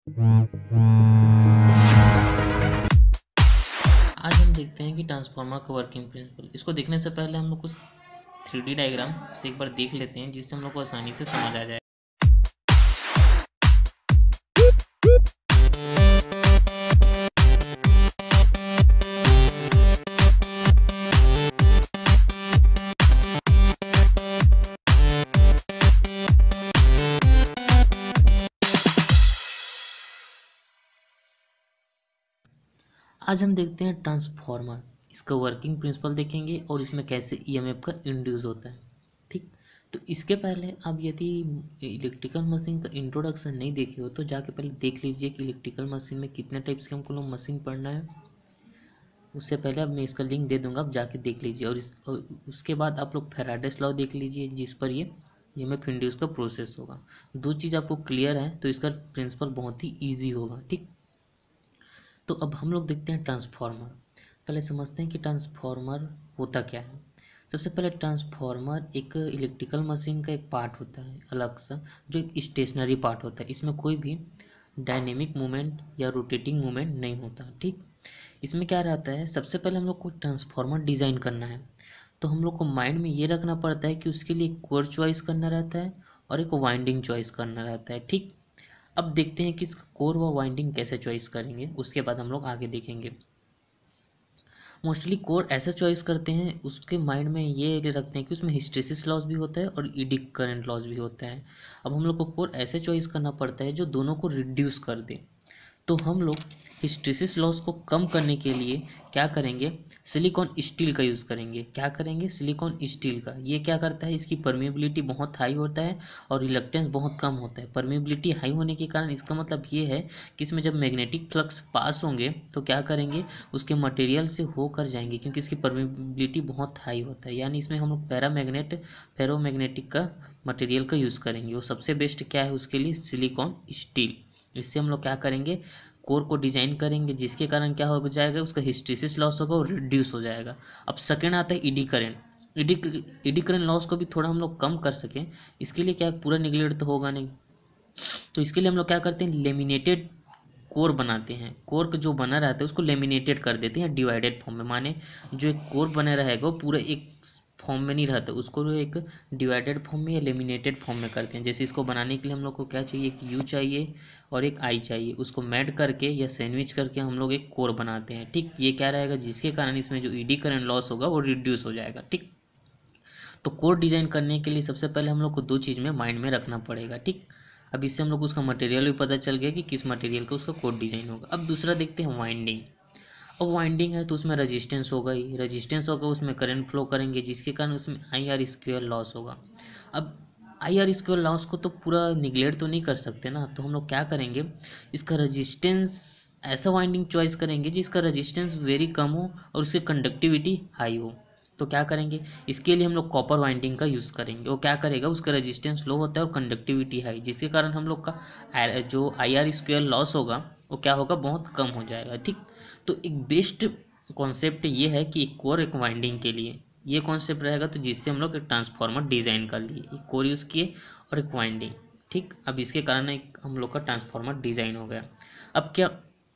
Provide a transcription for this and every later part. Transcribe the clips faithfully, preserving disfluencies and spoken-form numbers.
आज हम देखते हैं कि ट्रांसफार्मर का वर्किंग प्रिंसिपल। इसको देखने से पहले हम लोग कुछ थ्री डी डायग्राम से एक बार देख लेते हैं, जिससे हम लोग को आसानी से समझ आ जाए। आज हम देखते हैं ट्रांसफार्मर, इसका वर्किंग प्रिंसिपल देखेंगे और इसमें कैसे ईएमएफ का इंड्यूस होता है। ठीक, तो इसके पहले आप यदि इलेक्ट्रिकल मशीन का इंट्रोडक्शन नहीं देखे हो तो जाके पहले देख लीजिए कि इलेक्ट्रिकल मशीन में कितने टाइप्स के हमको लोग मशीन पढ़ना है। उससे पहले अब मैं इसका लिंक दे दूंगा, आप जाके देख लीजिए। और, इस, और उसके बाद आप लोग फैराडेस लॉ देख लीजिए, जिस पर ये ईएमएफ इंड्यूस का प्रोसेस होगा। दो चीज़ आपको क्लियर है तो इसका प्रिंसिपल बहुत ही ईजी होगा। ठीक, तो अब हम लोग देखते हैं ट्रांसफार्मर। पहले समझते हैं कि ट्रांसफार्मर होता क्या है। सबसे पहले ट्रांसफार्मर एक इलेक्ट्रिकल मशीन का एक पार्ट होता है अलग सा, जो एक स्टेशनरी पार्ट होता है। इसमें कोई भी डायनेमिक मूवमेंट या रोटेटिंग मूवमेंट नहीं होता। ठीक, इसमें क्या रहता है, सबसे पहले हम लोग को ट्रांसफार्मर डिज़ाइन करना है तो हम लोग को माइंड में ये रखना पड़ता है कि उसके लिए एक कोर चॉइस करना रहता है और एक वाइंडिंग चॉइस करना रहता है। ठीक, अब देखते हैं कि इसका कोर व वाइंडिंग कैसे चॉइस करेंगे, उसके बाद हम लोग आगे देखेंगे। मोस्टली कोर ऐसे चॉइस करते हैं, उसके माइंड में ये रखते हैं कि उसमें हिस्टेरिसिस लॉस भी होता है और ईडी करंट लॉस भी होता है। अब हम लोग को कोर ऐसे चॉइस करना पड़ता है जो दोनों को रिड्यूस कर दे। तो हम लोग हिस्टेरिसिस लॉस को कम करने के लिए क्या करेंगे, सिलिकॉन स्टील का यूज़ करेंगे। क्या करेंगे, सिलिकॉन स्टील का। ये क्या करता है, इसकी परमेबिलिटी बहुत हाई होता है और रिलक्टेंस बहुत कम होता है। परमेबिलिटी हाई होने के कारण इसका मतलब ये है कि इसमें जब मैग्नेटिक फ्लक्स पास होंगे तो क्या करेंगे, उसके मटेरियल से होकर जाएंगे, क्योंकि इसकी परमेबिलिटी बहुत हाई होता है। यानी इसमें हम लोग पैरामैग्नेट फेरोमैग्नेटिक का मटेरियल का यूज़ करेंगे। वो सबसे बेस्ट क्या है उसके लिए, सिलिकॉन स्टील। इससे हम लोग क्या करेंगे, कोर को डिजाइन करेंगे, जिसके कारण क्या हो जाएगा, उसका हिस्टेरिसिस लॉस होगा और रिड्यूस हो जाएगा। अब सेकंड आता है eddy current. Eddy eddy current loss को भी थोड़ा हम लोग कम कर सकें, इसके लिए क्या पूरा निगलेक्ट तो होगा नहीं, तो इसके लिए हम लोग क्या करते हैं, लेमिनेटेड कोर बनाते हैं। कोर का जो बना रहता है उसको लेमिनेटेड कर देते हैं डिवाइडेड फॉर्म में। माने जो एक कोर बना रहेगा वो पूरा एक फॉर्म में नहीं रहता, उसको एक डिवाइडेड फॉर्म में या लेमिनेटेड फॉर्म में करते हैं। जैसे इसको बनाने के लिए हम लोग को क्या चाहिए, एक यू चाहिए और एक आई चाहिए, उसको मैड करके या सैंडविच करके हम लोग एक कोर बनाते हैं। ठीक, ये क्या रहेगा, जिसके कारण इसमें जो ईडी करंट लॉस होगा वो रिड्यूस हो जाएगा। ठीक, तो कोर डिज़ाइन करने के लिए सबसे पहले हम लोग को दो चीज़ में माइंड में रखना पड़ेगा। ठीक, अब इससे हम लोग उसका मटेरियल भी पता चल गया कि किस मटेरियल का उसका कोर डिज़ाइन होगा। अब दूसरा देखते हैं वाइंडिंग। अब वाइंडिंग है तो उसमें रेजिस्टेंस होगा ही, रेजिस्टेंस होगा, उसमें करंट फ्लो करेंगे, जिसके कारण उसमें आई आर स्क्वेयर लॉस होगा। अब आई आर स्क्वेयर लॉस को तो पूरा निगलेक्ट तो नहीं कर सकते ना, तो हम लोग क्या करेंगे, इसका रेजिस्टेंस ऐसा वाइंडिंग चॉइस करेंगे जिसका रेजिस्टेंस वेरी कम हो और उसकी कंडक्टिविटी हाई हो। तो क्या करेंगे, इसके लिए हम लोग कॉपर वाइंडिंग का यूज़ करेंगे। वो क्या करेगा, उसका रेजिस्टेंस लो होता है और कंडक्टिविटी हाई, जिसके कारण हम लोग का जो आई आर स्क्वेयर लॉस होगा वो क्या होगा, बहुत कम हो जाएगा। ठीक, तो एक बेस्ट कॉन्सेप्ट ये है कि एक कोर एक वाइंडिंग के लिए ये कॉन्सेप्ट रहेगा, तो जिससे हम लोग एक ट्रांसफार्मर डिज़ाइन कर लिए, एक कोर यूज़ किए और एक वाइंडिंग। ठीक, अब इसके कारण एक हम लोग का ट्रांसफार्मर डिज़ाइन हो गया। अब क्या,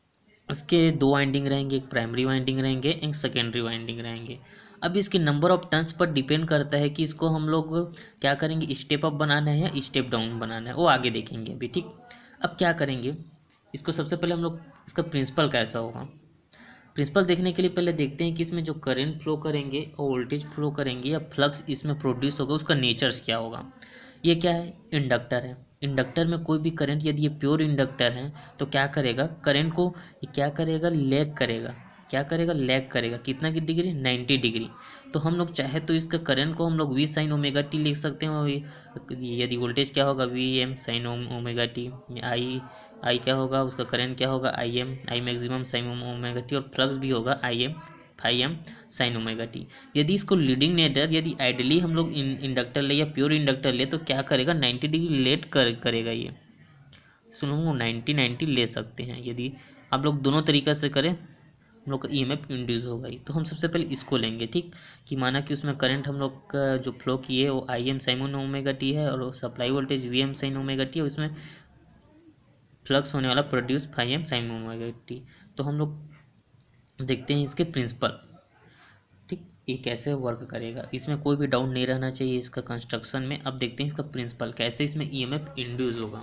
इसके दो वाइंडिंग रहेंगे, एक प्राइमरी वाइंडिंग रहेंगे, एक सेकेंडरी वाइंडिंग रहेंगे। अब इसके नंबर ऑफ टर्न्स पर डिपेंड करता है कि इसको हम लोग क्या करेंगे, स्टेप अप बनाना है या स्टेप डाउन बनाना है, वो आगे देखेंगे अभी। ठीक, अब क्या करेंगे, इसको सबसे पहले हम लोग इसका प्रिंसिपल कैसा होगा, प्रिंसिपल देखने के लिए पहले देखते हैं कि इसमें जो करंट फ्लो करेंगे और वोल्टेज फ्लो करेंगे या फ्लक्स इसमें प्रोड्यूस होगा, उसका नेचर्स क्या होगा। ये क्या है, इंडक्टर है। इंडक्टर में कोई भी करंट, यदि ये प्योर इंडक्टर है तो क्या करेगा, करंट को ये क्या करेगा, लैग करेगा। क्या करेगा, लैग करेगा। कितना की डिग्री, नाइन्टी डिग्री। तो हम लोग चाहे तो इसका करंट को हम लोग वी साइन ओमेगा टी लिख सकते हैं, और यदि वोल्टेज क्या होगा, V M sine omega T. I I क्या होगा, उसका करंट क्या होगा, I M I maximum sine omega T, और फ्लक्स भी होगा I M phi M sine omega T. यदि इसको लीडिंग नेटर, यदि आइडली हम लोग इंडक्टर ले या प्योर इंडक्टर ले तो क्या करेगा, नाइन्टी डिग्री लेट कर करेगा। ये सुनो, नाइन्टी नाइन्टी ले सकते हैं। यदि आप लोग दोनों तरीक़े से करें हम लोग का ई एम एफ इंड्यूस होगा ही। तो हम सबसे पहले इसको लेंगे। ठीक, कि माना कि उसमें करंट हम लोग का जो फ्लो किए वो I M sine omega T है और supply voltage V M sine omega T है, उसमें फ्लक्स होने वाला produce phi M sine omega T. तो हम लोग देखते हैं इसके प्रिंसिपल, ठीक, ये कैसे वर्क करेगा, इसमें कोई भी डाउट नहीं रहना चाहिए इसका कंस्ट्रक्शन में। अब देखते हैं इसका प्रिंसिपल, कैसे इसमें ईएमएफ इंड्यूस होगा।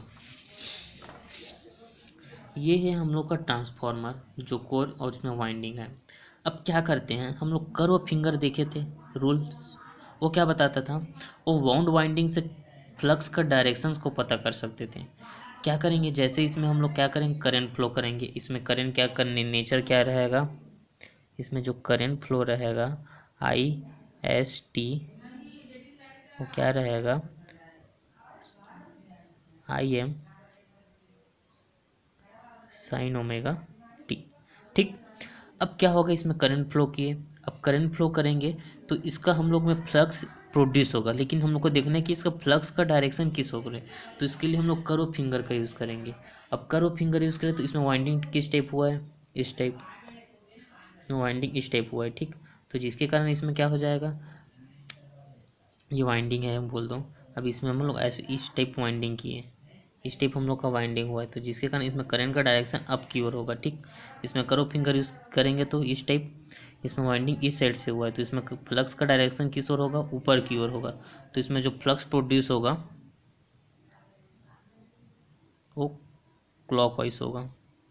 ये है हम लोग का ट्रांसफार्मर जो कोर और इसमें वाइंडिंग है। अब क्या करते हैं हम लोग, कर्व फिंगर देखे थे रूल, वो क्या बताता था, वो वाउंड वाइंडिंग से फ्लक्स का डायरेक्शंस को पता कर सकते थे। क्या करेंगे, जैसे इसमें हम लोग क्या करेंगे, करंट फ्लो करेंगे। इसमें करंट क्या करने, नेचर क्या रहेगा, इसमें जो करंट फ्लो रहेगा आई एस टी, वो क्या रहेगा, I M sine omega T, ठीक। अब क्या होगा, इसमें करंट फ्लो किए, अब करंट फ्लो करेंगे तो इसका हम लोग में फ्लक्स प्रोड्यूस होगा, लेकिन हम लोग को देखना है कि इसका फ्लक्स का डायरेक्शन किस होगा, तो इसके लिए हम लोग कर्व फिंगर का यूज़ करेंगे। अब कर्व फिंगर यूज़ करें तो इसमें वाइंडिंग किस टाइप हुआ है, इस टाइप, इसमें वाइंडिंग इस टाइप हुआ है, ठीक। तो जिसके कारण इसमें क्या हो जाएगा, ये वाइंडिंग है हम बोल दो। अब इसमें हम लोग ऐसे इस टाइप वाइंडिंग किए, इस टाइप हम लोग का वाइंडिंग हुआ है, तो जिसके कारण इसमें करंट का डायरेक्शन अप की ओर होगा, ठीक। इसमें कर्व फिंगर यूज़ करेंगे तो इस टाइप, इसमें वाइंडिंग इस साइड से हुआ है तो इसमें फ्लक्स का डायरेक्शन किस ओर होगा, ऊपर की ओर होगा। तो इसमें जो फ्लक्स प्रोड्यूस होगा वो क्लॉकवाइज होगा।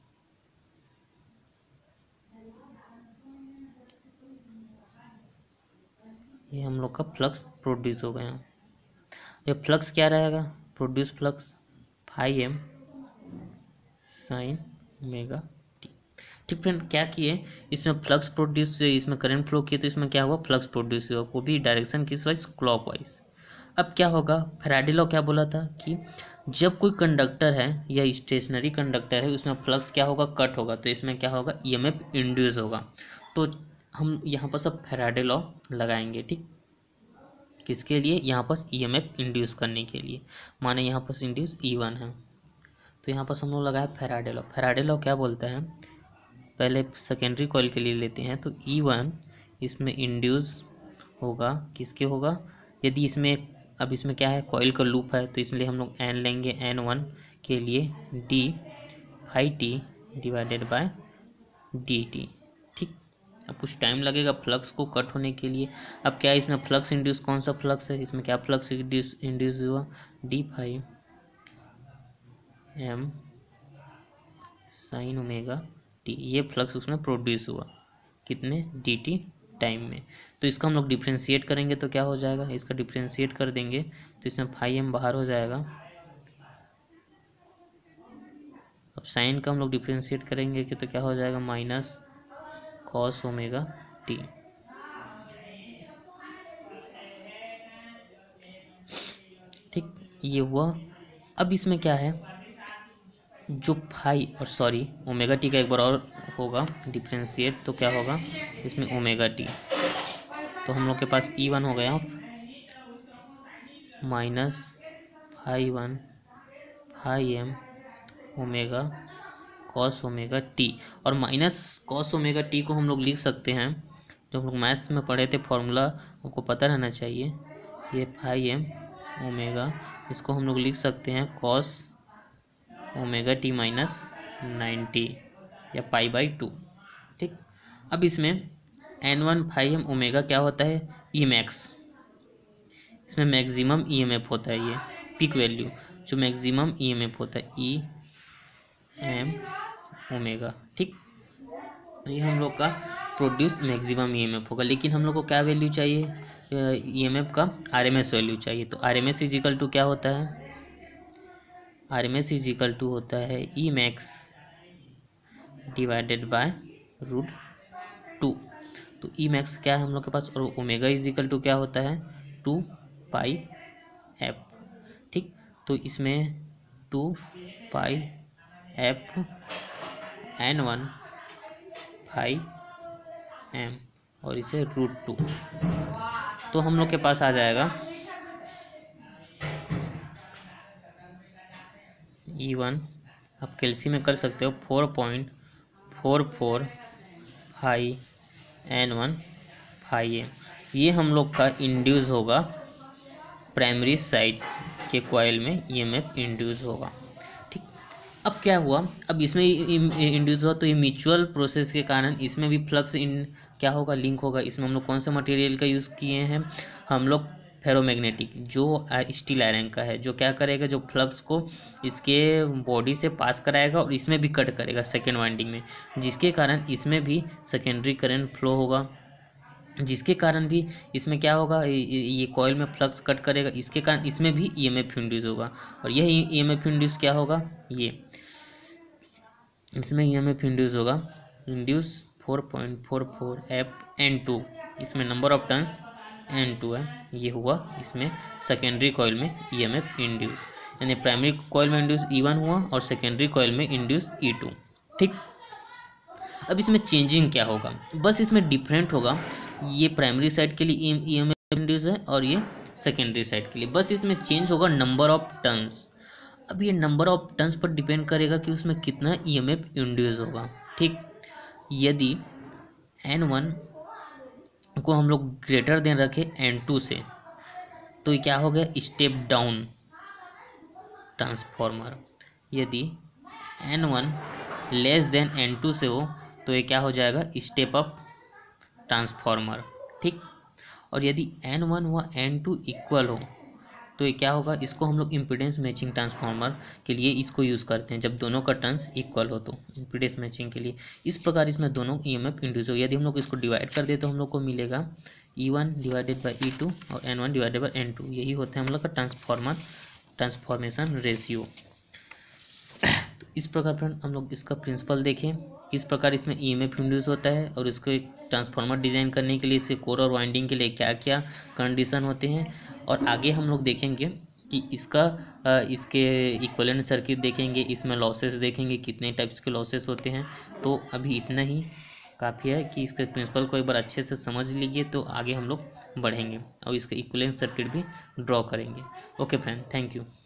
ये हम लोग का फ्लक्स प्रोड्यूस हो गया। ये फ्लक्स क्या रहेगा, produce flux phi M sine omega T, ठीक फ्रेंड। क्या किए, इसमें फ्लक्स प्रोड्यूस, इसमें करंट फ्लो किए तो इसमें क्या हुआ, फ्लक्स प्रोड्यूस हुआ, वो भी डायरेक्शन किस वाइज, क्लॉकवाइज। अब क्या होगा, फैराडे लॉ क्या बोला था कि जब कोई कंडक्टर है या स्टेशनरी कंडक्टर है उसमें फ्लक्स क्या होगा, कट होगा, तो इसमें क्या होगा, ईएमएफ इंड्यूस होगा। तो हम यहाँ पर सब फैराडे लॉ लगाएंगे, ठीक। किसके लिए, यहाँ पर ईएमएफ इंड्यूस करने के लिए, माने यहाँ पर इंड्यूस ई वन है, तो यहाँ पर हम लोग लगाए फैराडे लॉ। फैराडे लॉ क्या बोलता है, पहले सेकेंडरी कॉइल के लिए लेते हैं, तो ई वन इसमें इंड्यूस होगा, किसके होगा, यदि इसमें, अब इसमें क्या है, कॉइल का लूप है, तो इसलिए हम लोग एन लेंगे, एन वन के लिए D phi T divided by D T, ठीक। अब कुछ टाइम लगेगा फ्लक्स को कट होने के लिए। अब क्या है, इसमें फ्लक्स इंड्यूस, कौन सा फ्लक्स है, इसमें क्या फ्लक्स इंड्यूस इंड्यूस हुआ, D phi M sine omega T, ये फ्लक्स उसमें प्रोड्यूस हुआ, कितने, डी टी टाइम में। तो इसका हम लोग डिफ्रेंशिएट करेंगे तो क्या हो जाएगा, इसका डिफ्रेंशिएट कर देंगे तो इसमें फाइव एम बाहर हो जाएगा। अब साइन का हम लोग डिफ्रेंशिएट करेंगे कि तो क्या हो जाएगा, माइनस कॉस ओमेगा टी, ठीक, ये हुआ। अब इसमें क्या है, जो फाइव और सॉरी ओमेगा टी का एक बार और होगा डिफ्रेंशिएट, तो क्या होगा इसमें ओमेगा टी, तो हम लोग के पास ई वन हो गया minus phi one phi M omega cos omega T, और माइनस कॉस ओमेगा टी को हम लोग लिख सकते हैं, जो हम लोग मैथ्स में पढ़े थे फॉर्मूला आपको पता रहना चाहिए, ये फाइव एम ओमेगा, इसको हम लोग लिख सकते हैं cos omega T minus ninety या पाई बाई टू, ठीक। अब इसमें N one phi M omega क्या होता है, ई मैक्स, इसमें मैक्सिमम ई एम एफ होता है, ये पीक वैल्यू जो मैक्सिमम ई एम एफ होता है, ई एम ओमेगा, ठीक। ये हम लोग का produce maximum E M F होगा, लेकिन हम लोग को क्या वैल्यू चाहिए, ई एम एफ का आर एम एस वैल्यू चाहिए। तो R M S is equal to क्या होता है, R M S is equal to होता है E max divided by root two. तो ई मैक्स क्या है हम लोग के पास, और ओमेगा इज इक्वल टू क्या होता है, टू पाई एफ, ठीक। तो इसमें two pi F N one phi M और इसे रूट टू, तो हम लोग के पास आ जाएगा ई वन, आप कैलसी में कर सकते हो, four point four four five N one phi M, ये हम लोग का इंड्यूस होगा प्राइमरी साइड के कॉइल में ईएमएफ इंड्यूस होगा, ठीक। अब क्या हुआ, अब इसमें इंड्यूस हुआ तो ये म्यूचुअल प्रोसेस के कारण इसमें भी फ्लक्स इन क्या होगा, लिंक होगा। इसमें हम लोग कौन सा मटेरियल का यूज़ किए हैं, हम लोग फेरोमैग्नेटिक, जो स्टील आयरन का है, जो क्या करेगा, जो फ्लक्स को इसके बॉडी से पास कराएगा और इसमें भी कट करेगा सेकेंड वाइंडिंग में, जिसके कारण इसमें भी सेकेंडरी करंट फ्लो होगा, जिसके कारण भी इसमें क्या होगा, ये कॉइल में फ्लक्स कट करेगा, इसके कारण इसमें भी ईएमएफ इंड्यूस होगा। और यह ईएमएफ इंड्यूस क्या होगा, ये इसमें ईएमएफ इंड्यूस होगा, induce four point four four F N two, इसमें number of turns N two है, ये हुआ इसमें सेकेंडरी कॉइल में ईएमएफ इंड्यूस, यानी प्राइमरी कॉइल में इंड्यूस ई वन हुआ और सेकेंडरी कॉइल में इंड्यूस ई टू। ठीक, अब इसमें चेंजिंग क्या होगा, बस इसमें डिफरेंट होगा, ये प्राइमरी साइड के लिए ईएमएफ इंड्यूस है और ये सेकेंडरी साइड के लिए, बस इसमें चेंज होगा नंबर ऑफ टर्न्स। अब ये नंबर ऑफ टर्न्स पर डिपेंड करेगा कि उसमें कितना ईएमएफ इंड्यूस होगा। ठीक, यदि एन वन को हम लोग ग्रेटर देन रखें एन टू से, तो ये क्या हो गया, स्टेप डाउन ट्रांसफॉर्मर। यदि N one less than N two से हो तो ये क्या हो जाएगा, स्टेप अप ट्रांसफॉर्मर। ठीक, और यदि एन वन व एन टू इक्वल हो तो ये क्या होगा, इसको हम लोग इम्पीडेंस मैचिंग ट्रांसफार्मर के लिए इसको यूज़ करते हैं, जब दोनों का टर्न्स इक्वल हो तो इम्पीडेंस मैचिंग के लिए। इस प्रकार इसमें दोनों ईएमएफ इंड्यूस हो। यदि हम लोग इसको डिवाइड कर दे तो हम लोग को मिलेगा E one divided by E two और N one divided by N two, यही होता है हम लोग का ट्रांसफार्मर ट्रांसफॉर्मेशन रेशियो। तो इस प्रकार फ्रेंड हम लोग इसका प्रिंसिपल देखें, किस प्रकार इसमें ईएमएफ इंड्यूस होता है और इसको एक ट्रांसफार्मर डिज़ाइन करने के लिए इसके कोर और वाइंडिंग के लिए क्या क्या कंडीशन होते हैं, और आगे हम लोग देखेंगे कि इसका इसके इक्विवेलेंट सर्किट देखेंगे, इसमें लॉसेस देखेंगे कितने टाइप्स के लॉसेस होते हैं। तो अभी इतना ही काफ़ी है कि इसके प्रिंसिपल को एक बार अच्छे से समझ लीजिए, तो आगे हम लोग बढ़ेंगे और इसका इक्विवेलेंट सर्किट भी ड्रॉ करेंगे। Okay friend, thank you.